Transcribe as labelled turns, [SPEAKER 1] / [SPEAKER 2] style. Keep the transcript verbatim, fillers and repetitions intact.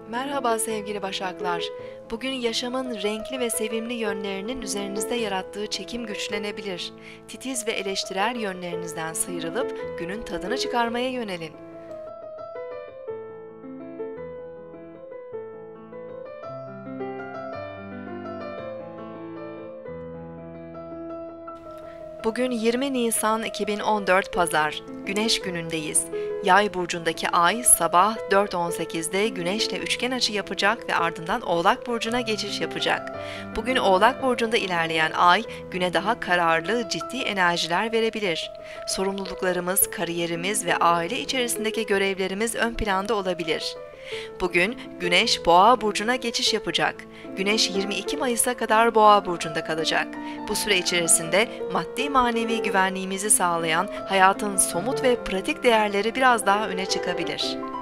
[SPEAKER 1] Merhaba sevgili Başaklar. Bugün yaşamın renkli ve sevimli yönlerinin üzerinizde yarattığı çekim güçlenebilir. Titiz ve eleştirel yönlerinizden sıyrılıp günün tadını çıkarmaya yönelin. Bugün yirmi Nisan iki bin on dört Pazar, Güneş günündeyiz. Yay burcundaki ay sabah dört on sekizde Güneş'le üçgen açı yapacak ve ardından Oğlak burcuna geçiş yapacak. Bugün Oğlak burcunda ilerleyen ay güne daha kararlı, ciddi enerjiler verebilir. Sorumluluklarımız, kariyerimiz ve aile içerisindeki görevlerimiz ön planda olabilir. Bugün Güneş Boğa burcuna geçiş yapacak. Güneş yirmi iki Mayıs'a kadar Boğa burcunda kalacak. Bu süre içerisinde maddi manevi güvenliğimizi sağlayan hayatın somut ve pratik değerleri biraz daha öne çıkabilir.